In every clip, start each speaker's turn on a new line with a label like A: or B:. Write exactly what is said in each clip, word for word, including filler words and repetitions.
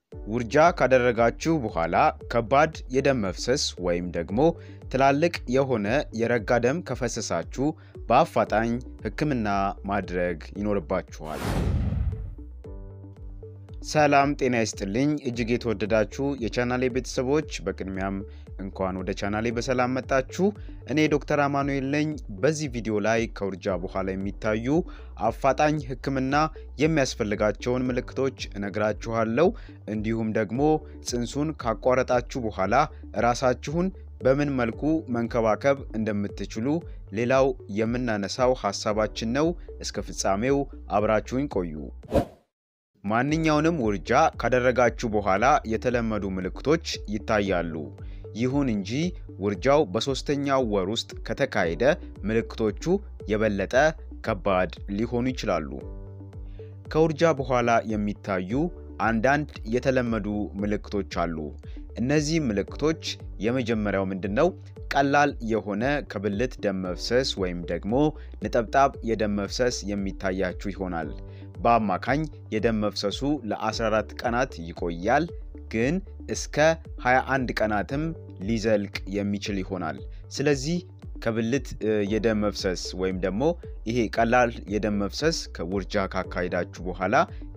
A: ውርጃ ካደረጋችሁ በኋላ ከባድ የደም መፍሰስ ወይም ደግሞ ትላልቅ የሆነ የረጋ ደም ከፈሰሳችሁ በአፋጣኝ ሕክምና ማድረግ ይኖርባችኋል። ሰላም ጤና ይስጥልኝ እጅግ የተወደዳችሁ የቻናሌ ቤተሰቦች በቅድሚያም እንኳን ወደ ቻናሌ በሰላም መጣችሁ። እኔ ዶክተር አማኑኤል ነኝ። በዚህ ቪዲዮ ላይ ከውርጃ በኋላ የሚታዩ አፋጣኝ ሕክምና የሚያስፈልጋቸውን ምልክቶች እነግራችኋለሁ። እንዲሁም ደግሞ ጽንሱን ካቋረጣችሁ በኋላ ራሳችሁን በምን መልኩ መንከባከብ እንደምትችሉ ሌላው የምናነሳው ሐሳባችን ነው። እስከ ፍጻሜው አብራችሁኝ ቆዩ። ማንኛውንም ውርጃ ካደረጋችሁ በኋላ የተለመዱ ምልክቶች ይታያሉ። ይሁን እንጂ ውርጃው በሶስተኛው ወር ውስጥ ከተካሄደ ምልክቶቹ የበለጠ ከባድ ሊሆኑ ይችላሉ። ከውርጃ በኋላ የሚታዩ አንዳንድ የተለመዱ ምልክቶች አሉ። እነዚህ ምልክቶች የመጀመሪያው ምንድነው? ቀላል የሆነ ከብልት ደም መፍሰስ ወይም ደግሞ ነጠብጣብ የደም መፍሰስ የሚታያችሁ ይሆናል። በአማካኝ የደም መፍሰሱ ለ14 ቀናት ይቆያል፣ ግን እስከ ሃያ አንድ ቀናትም ሊዘልቅ የሚችል ይሆናል። ስለዚህ ከብልት የደም መፍሰስ ወይም ደግሞ ይሄ ቀላል የደም መፍሰስ ከውርጃ ካካሄዳችሁ በኋላ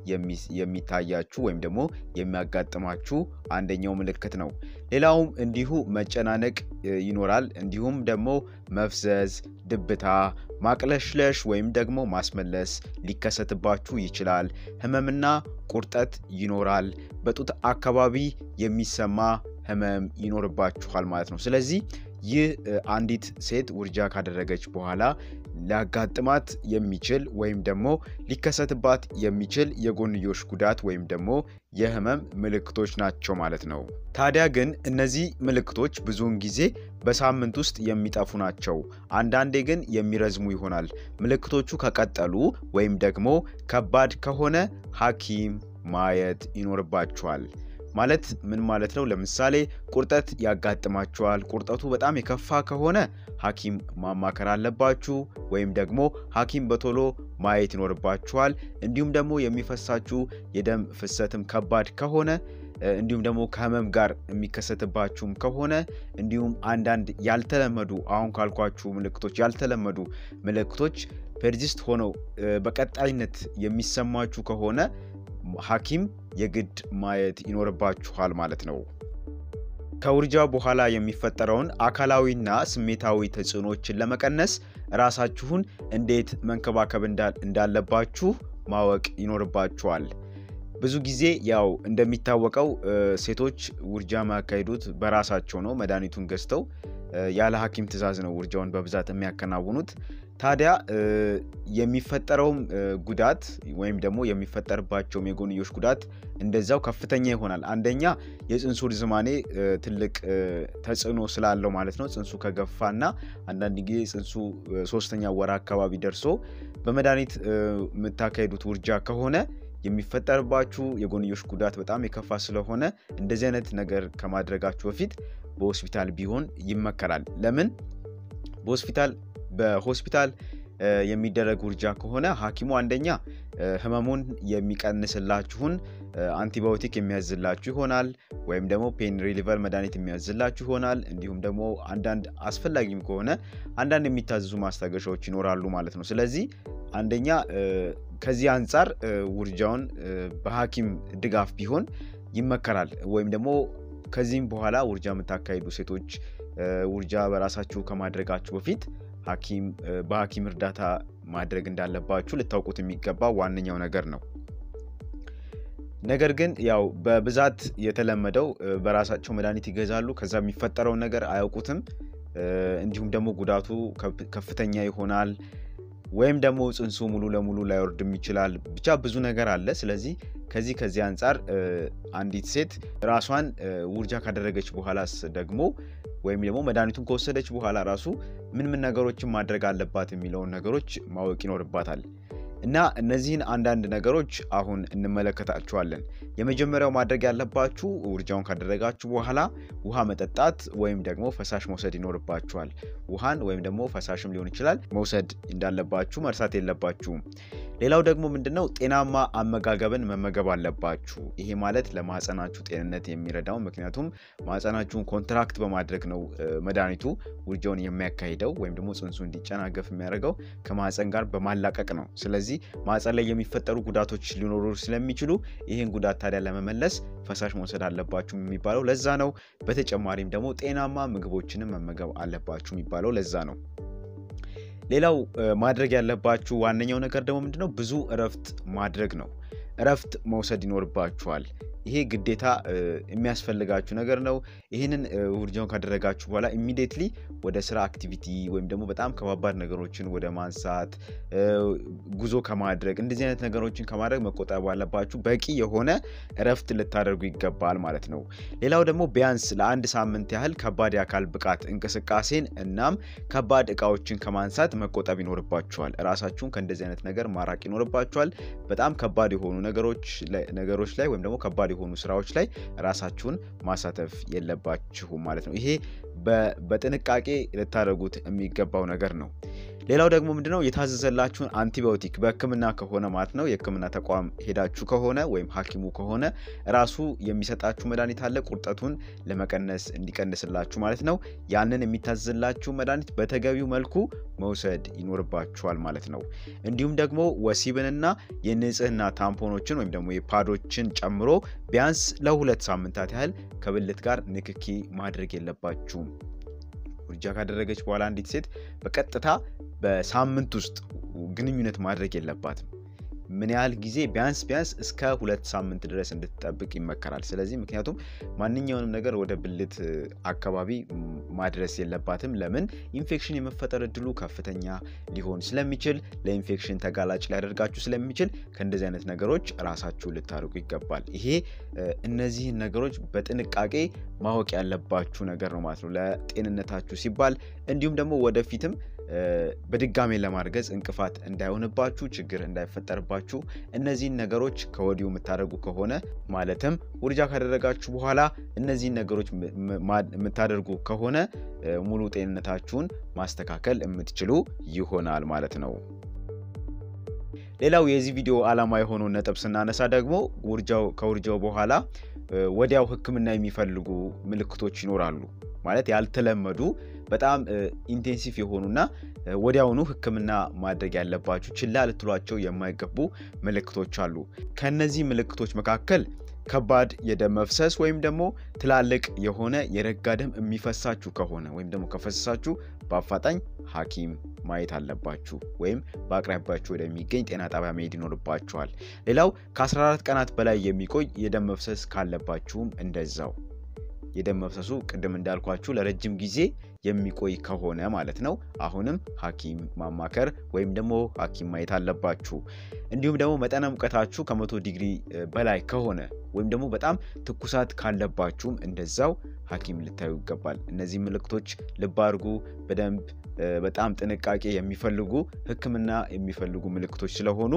A: የሚታያችሁ ወይም ደግሞ የሚያጋጥማችሁ አንደኛው ምልክት ነው። ሌላውም እንዲሁ መጨናነቅ ይኖራል። እንዲሁም ደግሞ መፍዘዝ፣ ድብታ፣ ማቅለሽለሽ ወይም ደግሞ ማስመለስ ሊከሰትባችሁ ይችላል። ህመምና ቁርጠት ይኖራል። በጡት አካባቢ የሚሰማ ህመም ይኖርባችኋል ማለት ነው። ስለዚህ ይህ አንዲት ሴት ውርጃ ካደረገች በኋላ ሊያጋጥማት የሚችል ወይም ደግሞ ሊከሰትባት የሚችል የጎንዮሽ ጉዳት ወይም ደግሞ የህመም ምልክቶች ናቸው ማለት ነው። ታዲያ ግን እነዚህ ምልክቶች ብዙውን ጊዜ በሳምንት ውስጥ የሚጠፉ ናቸው። አንዳንዴ ግን የሚረዝሙ ይሆናል። ምልክቶቹ ከቀጠሉ ወይም ደግሞ ከባድ ከሆነ ሐኪም ማየት ይኖርባችኋል። ማለት ምን ማለት ነው? ለምሳሌ ቁርጠት ያጋጥማችኋል። ቁርጠቱ በጣም የከፋ ከሆነ ሐኪም ማማከር አለባችሁ ወይም ደግሞ ሐኪም በቶሎ ማየት ይኖርባችኋል። እንዲሁም ደግሞ የሚፈሳችሁ የደም ፍሰትም ከባድ ከሆነ እንዲሁም ደግሞ ከህመም ጋር የሚከሰትባችሁም ከሆነ እንዲሁም አንዳንድ ያልተለመዱ አሁን ካልኳችሁ ምልክቶች ያልተለመዱ ምልክቶች ፐርዚስት ሆነው በቀጣይነት የሚሰማችሁ ከሆነ ሐኪም የግድ ማየት ይኖርባችኋል ማለት ነው። ከውርጃ በኋላ የሚፈጠረውን አካላዊና ስሜታዊ ተጽዕኖችን ለመቀነስ ራሳችሁን እንዴት መንከባከብ እንዳለባችሁ ማወቅ ይኖርባችኋል። ብዙ ጊዜ ያው እንደሚታወቀው ሴቶች ውርጃ ማካሄዱት በራሳቸው ነው። መድኃኒቱን ገዝተው ያለ ሐኪም ትዕዛዝ ነው ውርጃውን በብዛት የሚያከናውኑት። ታዲያ የሚፈጠረው ጉዳት ወይም ደግሞ የሚፈጠርባቸው የጎንዮሽ ጉዳት እንደዛው ከፍተኛ ይሆናል። አንደኛ የጽንሱ ርዝማኔ ትልቅ ተጽዕኖ ስላለው ማለት ነው። ጽንሱ ከገፋና አንዳንድ ጊዜ ጽንሱ ሶስተኛ ወር አካባቢ ደርሶ በመድኃኒት የምታካሂዱት ውርጃ ከሆነ የሚፈጠርባችሁ የጎንዮሽ ጉዳት በጣም የከፋ ስለሆነ እንደዚህ አይነት ነገር ከማድረጋችሁ በፊት በሆስፒታል ቢሆን ይመከራል። ለምን? በሆስፒታል በሆስፒታል የሚደረግ ውርጃ ከሆነ ሐኪሙ አንደኛ ህመሙን የሚቀንስላችሁን አንቲባዮቲክ የሚያዝላችሁ ይሆናል ወይም ደግሞ ፔን ሪሊቨር መድኃኒት የሚያዝላችሁ ይሆናል። እንዲሁም ደግሞ አንዳንድ አስፈላጊም ከሆነ አንዳንድ የሚታዘዙ ማስታገሻዎች ይኖራሉ ማለት ነው። ስለዚህ አንደኛ ከዚህ አንፃር ውርጃውን በሐኪም ድጋፍ ቢሆን ይመከራል። ወይም ደግሞ ከዚህም በኋላ ውርጃ የምታካሂዱ ሴቶች ውርጃ በራሳችሁ ከማድረጋችሁ በፊት ሐኪም በሐኪም እርዳታ ማድረግ እንዳለባችሁ ልታውቁት የሚገባ ዋነኛው ነገር ነው። ነገር ግን ያው በብዛት የተለመደው በራሳቸው መድኃኒት ይገዛሉ፣ ከዛ የሚፈጠረው ነገር አያውቁትም። እንዲሁም ደግሞ ጉዳቱ ከፍተኛ ይሆናል ወይም ደግሞ ጽንሱ ሙሉ ለሙሉ ላይወርድም ይችላል። ብቻ ብዙ ነገር አለ። ስለዚህ ከዚህ ከዚህ አንፃር አንዲት ሴት ራሷን ውርጃ ካደረገች በኋላስ ደግሞ ወይም ደግሞ መድኃኒቱን ከወሰደች በኋላ ራሱ ምን ምን ነገሮችን ማድረግ አለባት የሚለውን ነገሮች ማወቅ ይኖርባታል። እና እነዚህን አንዳንድ ነገሮች አሁን እንመለከታቸዋለን። የመጀመሪያው ማድረግ ያለባችሁ ውርጃውን ካደረጋችሁ በኋላ ውሃ መጠጣት ወይም ደግሞ ፈሳሽ መውሰድ ይኖርባችኋል። ውሃን ወይም ደግሞ ፈሳሽም ሊሆን ይችላል መውሰድ እንዳለባችሁ መርሳት የለባችሁም። ሌላው ደግሞ ምንድነው ጤናማ አመጋገብን መመገብ አለባችሁ ይሄ ማለት ለማህፀናችሁ ጤንነት የሚረዳው ምክንያቱም ማህፀናችሁን ኮንትራክት በማድረግ ነው መድኃኒቱ ውርጃውን የሚያካሂደው ወይም ደግሞ ጽንሱ እንዲጨናገፍ የሚያደርገው ከማህፀን ጋር በማላቀቅ ነው ስለዚህ ማህፀን ላይ የሚፈጠሩ ጉዳቶች ሊኖሩ ስለሚችሉ ይሄን ጉዳት ታዲያ ለመመለስ ፈሳሽ መውሰድ አለባችሁ የሚባለው ለዛ ነው በተጨማሪም ደግሞ ጤናማ ምግቦችን መመገብ አለባችሁ የሚባለው ለዛ ነው ሌላው ማድረግ ያለባችሁ ዋነኛው ነገር ደግሞ ምንድነው ብዙ እረፍት ማድረግ ነው እረፍት መውሰድ ይኖርባችኋል ይሄ ግዴታ የሚያስፈልጋችሁ ነገር ነው ይሄንን ውርጃውን ካደረጋችሁ በኋላ ኢሚዲየትሊ ወደ ስራ አክቲቪቲ ወይም ደግሞ በጣም ከባባድ ነገሮችን ወደ ማንሳት ጉዞ ከማድረግ እንደዚህ አይነት ነገሮችን ከማድረግ መቆጠብ አለባችሁ በቂ የሆነ እረፍት ልታደርጉ ይገባል ማለት ነው ሌላው ደግሞ ቢያንስ ለአንድ ሳምንት ያህል ከባድ የአካል ብቃት እንቅስቃሴን እናም ከባድ እቃዎችን ከማንሳት መቆጠብ ይኖርባችኋል ራሳችሁን ከእንደዚህ አይነት ነገር ማራቅ ይኖርባችኋል በጣም ከባድ የሆኑ ነገሮች ነገሮች ላይ ወይም ደግሞ ከባድ የሆኑ ስራዎች ላይ ራሳችሁን ማሳተፍ የለባችሁም ማለት ነው ይሄ በጥንቃቄ ልታደርጉት የሚገባው ነገር ነው ሌላው ደግሞ ምንድነው የታዘዘላችሁን አንቲባዮቲክ በህክምና ከሆነ ማለት ነው የህክምና ተቋም ሄዳችሁ ከሆነ ወይም ሐኪሙ ከሆነ ራሱ የሚሰጣችሁ መድኃኒት አለ ቁርጠቱን ለመቀነስ እንዲቀንስላችሁ ማለት ነው ያንን የሚታዘዝላችሁ መድኃኒት በተገቢው መልኩ መውሰድ ይኖርባችኋል ማለት ነው እንዲሁም ደግሞ ወሲብንና የንጽህና ታምፖኖችን ወይም ደግሞ የፓዶችን ጨምሮ ቢያንስ ለሁለት ሳምንታት ያህል ከብልት ጋር ንክኪ ማድረግ የለባችሁም ውርጃ ካደረገች በኋላ አንዲት ሴት በቀጥታ በሳምንት ውስጥ ግንኙነት ማድረግ የለባትም ምን ያህል ጊዜ ቢያንስ ቢያንስ እስከ ሁለት ሳምንት ድረስ እንድትጠብቅ ይመከራል ስለዚህ ምክንያቱም ማንኛውንም ነገር ወደ ብልት አካባቢ ማድረስ የለባትም ለምን ኢንፌክሽን የመፈጠር እድሉ ከፍተኛ ሊሆን ስለሚችል ለኢንፌክሽን ተጋላጭ ሊያደርጋችሁ ስለሚችል ከእንደዚህ አይነት ነገሮች ራሳችሁ ልታርቁ ይገባል ይሄ እነዚህ ነገሮች በጥንቃቄ ማወቅ ያለባችሁ ነገር ነው ማለት ነው ለጤንነታችሁ ሲባል እንዲሁም ደግሞ ወደፊትም በድጋሜ ለማርገዝ እንቅፋት እንዳይሆንባችሁ ችግር እንዳይፈጠርባችሁ እነዚህን ነገሮች ከወዲሁ የምታደርጉ ከሆነ ማለትም ውርጃ ካደረጋችሁ በኋላ እነዚህን ነገሮች የምታደርጉ ከሆነ ሙሉ ጤንነታችሁን ማስተካከል የምትችሉ ይሆናል ማለት ነው ሌላው የዚህ ቪዲዮ ዓላማ የሆነው ነጥብ ስናነሳ ደግሞ ውርጃው ከውርጃው በኋላ ወዲያው ህክምና የሚፈልጉ ምልክቶች ይኖራሉ ማለት ያልተለመዱ በጣም ኢንቴንሲቭ የሆኑና ወዲያውኑ ህክምና ማድረግ ያለባችሁ ችላ ልትሏቸው የማይገቡ ምልክቶች አሉ ከነዚህ ምልክቶች መካከል ከባድ የደም መፍሰስ ወይም ደግሞ ትላልቅ የሆነ የረጋ ደም የሚፈሳችሁ ከሆነ ወይም ደግሞ ከፈሰሳችሁ በአፋጣኝ ሐኪም ማየት አለባችሁ ወይም በአቅራቢያችሁ ወደሚገኝ ጤና ጣቢያ መሄድ ይኖርባችኋል ሌላው ከ14 ቀናት በላይ የሚቆይ የደም መፍሰስ ካለባችሁም እንደዛው የደም መፍሰሱ ቅድም እንዳልኳችሁ ለረጅም ጊዜ የሚቆይ ከሆነ ማለት ነው አሁንም ሐኪም ማማከር ወይም ደግሞ ሐኪም ማየት አለባችሁ እንዲሁም ደግሞ መጠነ ሙቀታችሁ ከመቶ ዲግሪ በላይ ከሆነ ወይም ደግሞ በጣም ትኩሳት ካለባችሁም እንደዛው ሐኪም ልታዩ ይገባል እነዚህ ምልክቶች ልብ አድርጉ በደንብ በጣም ጥንቃቄ የሚፈልጉ ህክምና የሚፈልጉ ምልክቶች ስለሆኑ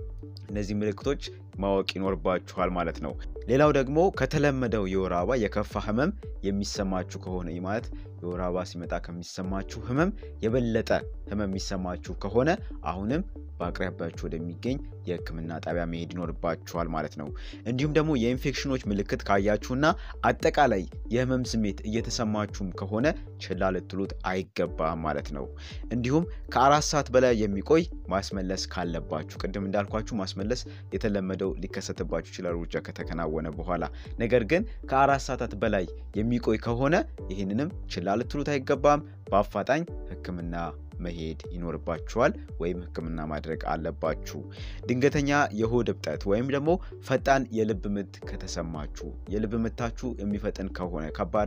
A: እነዚህ ምልክቶች ማወቅ ይኖርባችኋል ማለት ነው ሌላው ደግሞ ከተለመደው የወር አበባ የከፋ ህመም የሚሰማችሁ ከሆነ ማለት የወር አበባ ሲመጣ ከሚሰማችሁ ህመም የበለጠ ህመም የሚሰማችሁ ከሆነ አሁንም በአቅራቢያችሁ ወደሚገኝ የህክምና ጣቢያ መሄድ ይኖርባችኋል ማለት ነው እንዲሁም ደግሞ የኢንፌክሽኖች ምልክት ካያችሁና አጠቃላይ የህመም ስሜት እየተሰማችሁም ከሆነ ችላ ልትሉት አይገባም ማለት ነው እንዲሁም ከአራት ሰዓት በላይ የሚቆይ ማስመለስ ካለባችሁ ቅድም እንዳልኳችሁ ማስመለስ የተለመደው ሊከሰትባችሁ ይችላል ውርጃ ከተከናወነ በኋላ ነገር ግን ከአራት ሰዓታት በላይ የሚቆይ ከሆነ ይሄንንም ችላ ልትሉት አይገባም በአፋጣኝ ህክምና መሄድ ይኖርባችኋል ወይም ህክምና ማድረግ አለባችሁ ድንገተኛ የሆድ እብጠት ወይም ደግሞ ፈጣን የልብ ምት ከተሰማችሁ የልብ ምታችሁ የሚፈጥን ከሆነ ከባድ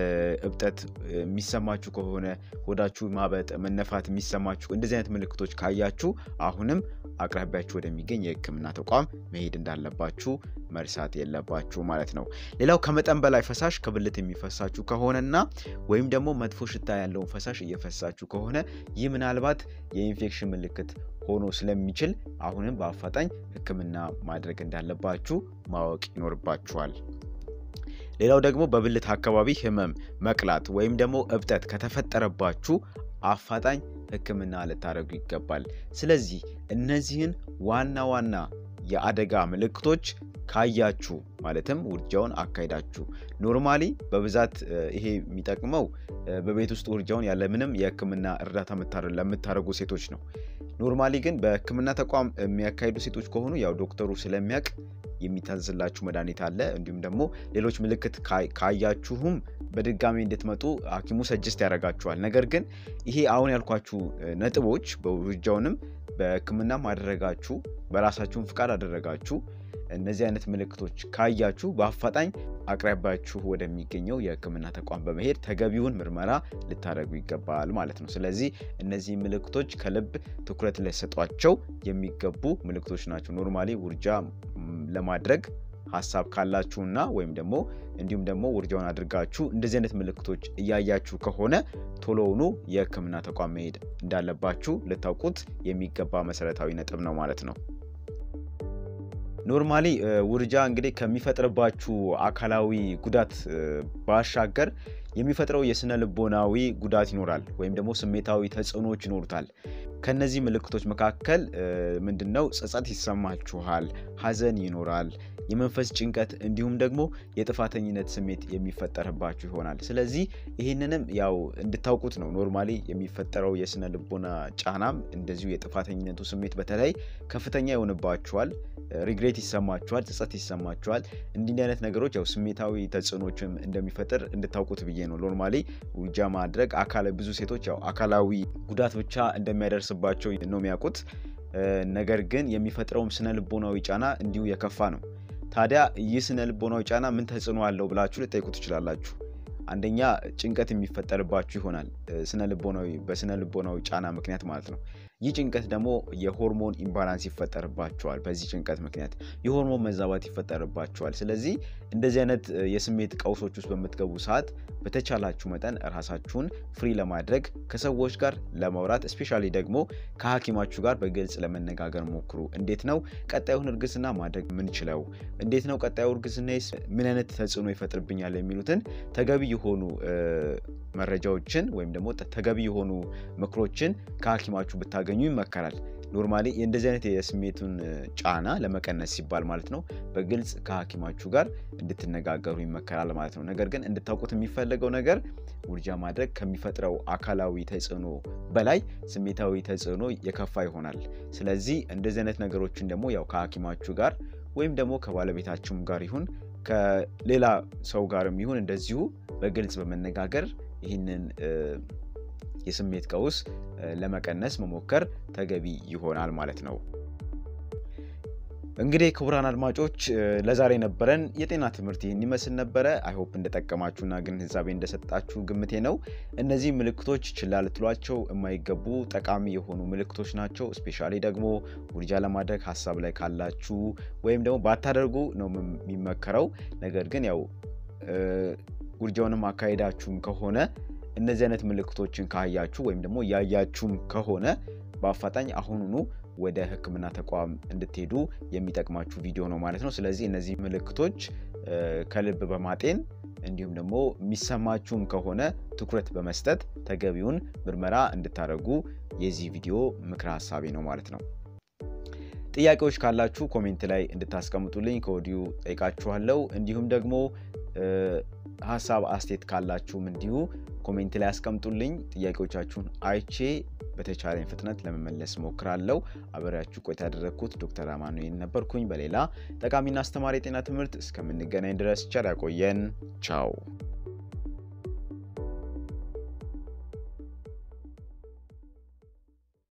A: እብጠት የሚሰማችሁ ከሆነ ሆዳችሁ ማበጥ መነፋት የሚሰማችሁ እንደዚህ አይነት ምልክቶች ካያችሁ አሁንም አቅራቢያችሁ ወደሚገኝ የህክምና ተቋም መሄድ እንዳለባችሁ መርሳት የለባችሁ ማለት ነው ሌላው ከመጠን በላይ ፈሳሽ ከብልት የሚፈሳችሁ ከሆነና ወይም ደግሞ መጥፎ ሽታ ያለው ፈሳሽ እየፈሳችሁ ከሆነ ይህ ምናልባት የኢንፌክሽን ምልክት ሆኖ ስለሚችል አሁንም በአፋጣኝ ህክምና ማድረግ እንዳለባችሁ ማወቅ ይኖርባችኋል ሌላው ደግሞ በብልት አካባቢ ህመም መቅላት ወይም ደግሞ እብጠት ከተፈጠረባችሁ አፋጣኝ ህክምና ልታደርጉ ይገባል። ስለዚህ እነዚህን ዋና ዋና የአደጋ ምልክቶች ካያችሁ ማለትም ውርጃውን አካይዳችሁ ኖርማሊ በብዛት ይሄ የሚጠቅመው በቤት ውስጥ ውርጃውን ያለ ምንም የህክምና እርዳታ ለምታደርጉ ሴቶች ነው። ኖርማሊ ግን በህክምና ተቋም የሚያካሂዱ ሴቶች ከሆኑ ያው ዶክተሩ ስለሚያውቅ የሚታዘዝላችሁ መድኃኒት አለ። እንዲሁም ደግሞ ሌሎች ምልክት ካያችሁም በድጋሚ እንድትመጡ ሐኪሙ ሰጀስት ያደርጋችኋል። ነገር ግን ይሄ አሁን ያልኳችሁ ነጥቦች በውርጃውንም በህክምና ማድረጋችሁ በራሳችሁን ፍቃድ አደረጋችሁ እነዚህ አይነት ምልክቶች ካያችሁ በአፋጣኝ አቅራቢያችሁ ወደሚገኘው የህክምና ተቋም በመሄድ ተገቢውን ምርመራ ልታደርጉ ይገባል ማለት ነው። ስለዚህ እነዚህ ምልክቶች ከልብ ትኩረት ሊሰጧቸው የሚገቡ ምልክቶች ናቸው። ኖርማሊ ውርጃ ለማድረግ ሐሳብ ካላችሁና ወይም ደግሞ እንዲሁም ደግሞ ውርጃውን አድርጋችሁ እንደዚህ አይነት ምልክቶች እያያችሁ ከሆነ ቶሎውኑ የህክምና ተቋም መሄድ እንዳለባችሁ ልታውቁት የሚገባ መሰረታዊ ነጥብ ነው ማለት ነው። ኖርማሊ ውርጃ እንግዲህ ከሚፈጥርባችሁ አካላዊ ጉዳት ባሻገር የሚፈጥረው የስነ ልቦናዊ ጉዳት ይኖራል ወይም ደግሞ ስሜታዊ ተጽዕኖዎች ይኖሩታል። ከነዚህ ምልክቶች መካከል ምንድነው? ጸጸት ይሰማችኋል፣ ሐዘን ይኖራል፣ የመንፈስ ጭንቀት እንዲሁም ደግሞ የጥፋተኝነት ስሜት የሚፈጠርባችሁ ይሆናል። ስለዚህ ይሄንንም ያው እንድታውቁት ነው። ኖርማሊ የሚፈጠረው የስነ ልቦና ጫናም እንደዚሁ የጥፋተኝነቱ ስሜት በተለይ ከፍተኛ ይሆንባችኋል፣ ሪግሬት ይሰማችኋል፣ ጸጸት ይሰማችኋል። እንዲህ አይነት ነገሮች ያው ስሜታዊ ተጽዕኖችም እንደሚፈጥር እንድታውቁት ብዬ ነው። ኖርማሊ ውርጃ ማድረግ አካለ ብዙ ሴቶች ያው አካላዊ ጉዳት ብቻ እንደሚያደርስባቸው ነው የሚያውቁት። ነገር ግን የሚፈጥረውም ስነ ልቦናዊ ጫና እንዲሁ የከፋ ነው። ታዲያ ይህ ስነ ልቦናዊ ጫና ምን ተጽዕኖ አለው ብላችሁ ልጠይቁ ትችላላችሁ። አንደኛ ጭንቀት የሚፈጠርባችሁ ይሆናል፣ ስነ ልቦናዊ በስነ ልቦናዊ ጫና ምክንያት ማለት ነው። ይህ ጭንቀት ደግሞ የሆርሞን ኢምባላንስ ይፈጠርባችኋል። በዚህ ጭንቀት ምክንያት የሆርሞን መዛባት ይፈጠርባችኋል። ስለዚህ እንደዚህ አይነት የስሜት ቀውሶች ውስጥ በመትገቡ ሰዓት በተቻላችሁ መጠን ራሳችሁን ፍሪ ለማድረግ ከሰዎች ጋር ለማውራት ስፔሻሊ ደግሞ ከሐኪማችሁ ጋር በግልጽ ለመነጋገር ሞክሩ። እንዴት ነው ቀጣዩን እርግዝና ማድረግ ምን ይችላል? እንዴት ነው ቀጣዩ እርግዝናስ ምን አይነት ተጽዕኖ ይፈጥርብኛል የሚሉትን ተገቢ የሆኑ መረጃዎችን ወይም ደግሞ ተገቢ የሆኑ ምክሮችን ከሐኪማችሁ ብታገኙ ይመከራል። ኖርማሊ እንደዚህ አይነት የስሜቱን ጫና ለመቀነስ ሲባል ማለት ነው በግልጽ ከሐኪማችሁ ጋር እንድትነጋገሩ ይመከራል ማለት ነው። ነገር ግን እንድታውቁት የሚፈልገው ነገር ውርጃ ማድረግ ከሚፈጥረው አካላዊ ተጽዕኖ በላይ ስሜታዊ ተጽዕኖ የከፋ ይሆናል። ስለዚህ እንደዚህ አይነት ነገሮችን ደግሞ ያው ከሐኪማችሁ ጋር ወይም ደግሞ ከባለቤታችሁም ጋር ይሁን ከሌላ ሰው ጋርም ይሁን እንደዚሁ በግልጽ በመነጋገር ይህንን የስሜት ቀውስ ለመቀነስ መሞከር ተገቢ ይሆናል ማለት ነው። እንግዲህ ክቡራን አድማጮች ለዛሬ ነበረን የጤና ትምህርት ይህን ይመስል ነበረ። አይ ሆፕ እንደተጠቀማችሁና ግንዛቤ እንደሰጣችሁ ግምቴ ነው። እነዚህ ምልክቶች ችላ ልትሏቸው የማይገቡ ጠቃሚ የሆኑ ምልክቶች ናቸው። ስፔሻሊ ደግሞ ውርጃ ለማድረግ ሐሳብ ላይ ካላችሁ ወይም ደግሞ ባታደርጉ ነው የሚመከረው። ነገር ግን ያው ውርጃውንም አካሄዳችሁም ከሆነ እነዚህ አይነት ምልክቶችን ካያችሁ ወይም ደግሞ ያያችሁም ከሆነ በአፋጣኝ አሁኑኑ ወደ ህክምና ተቋም እንድትሄዱ የሚጠቅማችሁ ቪዲዮ ነው ማለት ነው። ስለዚህ እነዚህ ምልክቶች ከልብ በማጤን እንዲሁም ደግሞ የሚሰማችሁም ከሆነ ትኩረት በመስጠት ተገቢውን ምርመራ እንድታደርጉ የዚህ ቪዲዮ ምክረ ሐሳቤ ነው ማለት ነው። ጥያቄዎች ካላችሁ ኮሜንት ላይ እንድታስቀምጡልኝ ከወዲሁ ጠይቃችኋለሁ። እንዲሁም ደግሞ ሐሳብ አስተያየት ካላችሁም እንዲሁ ኮሜንት ላይ አስቀምጡልኝ። ጥያቄዎቻችሁን አይቼ በተቻለኝ ፍጥነት ለመመለስ ሞክራለሁ። አብራችሁ ቆይታ ያደረኩት ዶክተር አማኑኤል ነበርኩኝ። በሌላ ጠቃሚና አስተማሪ የጤና ትምህርት እስከምንገናኝ ድረስ ቸር ያቆየን። ቻው።